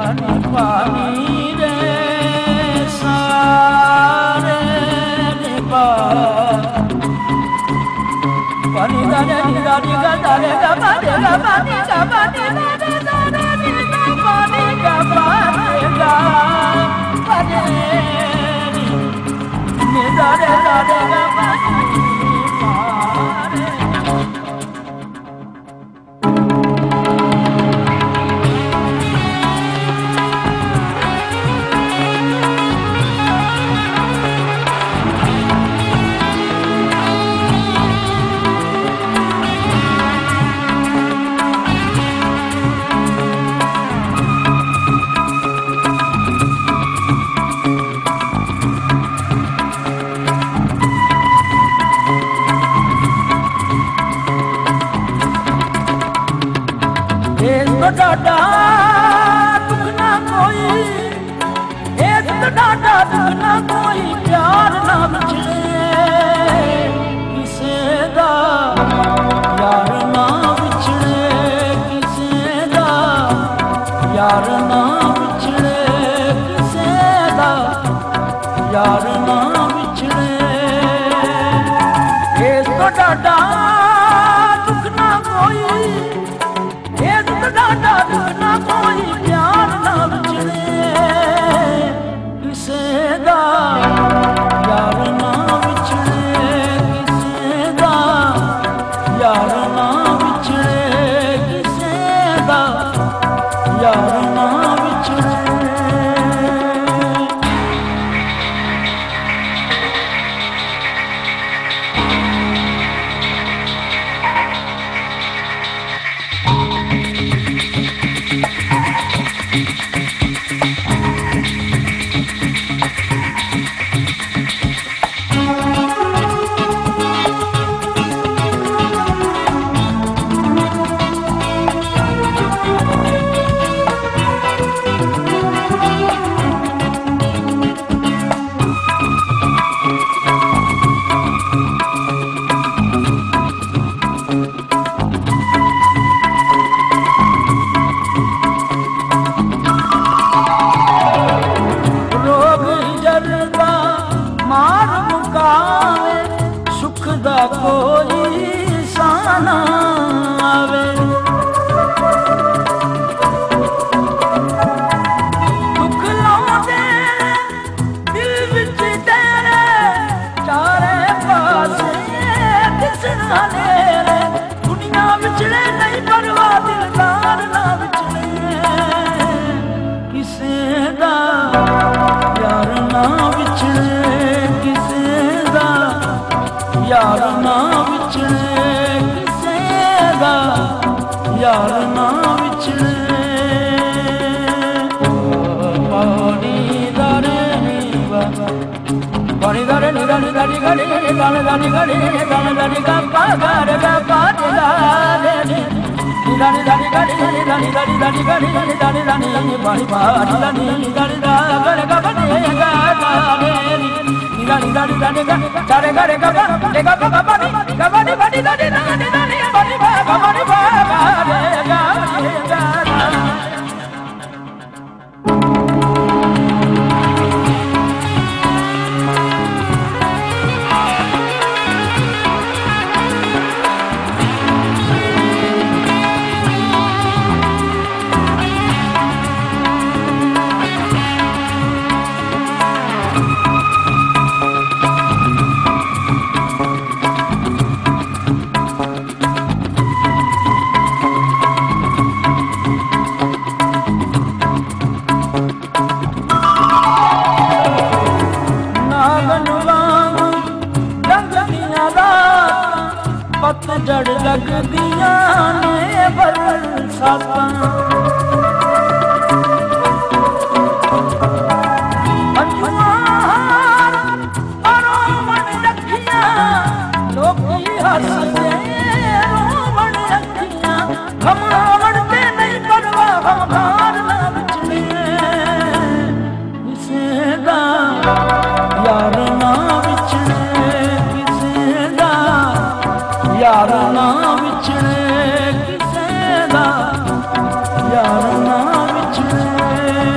पानी पानी रे सारे रे पानी दारे निरानी का दारे का पानी का पानी का पानी दारे दारे नीला पानी का पानी का पानी निरारे दारे का पानी डाडा दुख ना कोई एक तो डाडा दुख ना कोई प्यार ना बिछड़े किसे दा यार ना बिछड़े किसे दा यार ना बिछड़े किसे दा यार ना बिछड़े एक तो डाडा दुख ना कोई डाडा दुख ना कोई प्यार ना बिछड़े किसे दा यार ना बिछड़े किसे दा यार ना बिछड़े किसे दा यार ना बिछड़े कोई साना आवे दुख लाउंदे दिल विच तेरे चारे पासे दिसना नेरे दुनिया विचड़े नहीं परवाह दिलदार ना विचड़े किसे दा यार ना विचड़े किसे दा यार ना बिछड़े किसे दा यार ना बिछड़े पानी दारे नीवा पानी दारे निरानी दानी गाड़ी गाने दानी गाड़ी गाने दानी का पागार का पानी दारे निरानी दानी गाड़ी निरानी दानी दानी गाड़ी दानी दानी पानी पानी दानी दानी दानी का पानी गाने Dani dani dani dani dare dare gaba lega gaba bani bani dani dani bani bani bani bani जड़ लगदियां ने बरसातां रोमन रखियां लोकी हसदे रोमन रखियां घमरावण ते नहीं परवाह गमदार ना बिछड़े किसे दा यार ना बिछड़े किसे दा यार ना बिछड़े किसे दा यार ना बिछड़े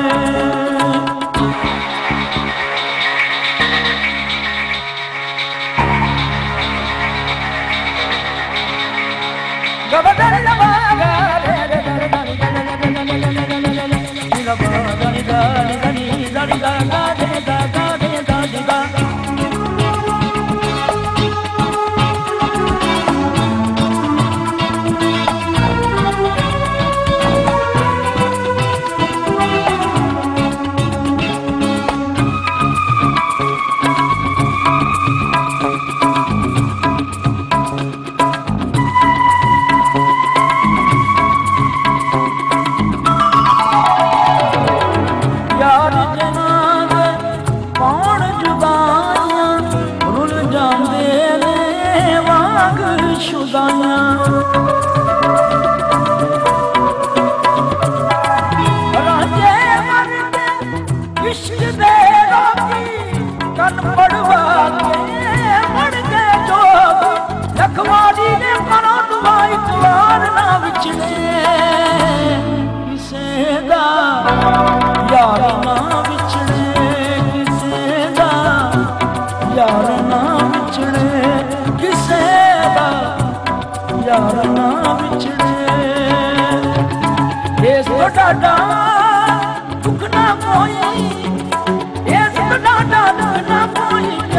डाडा दुख ना कोई, दुख ना कोई।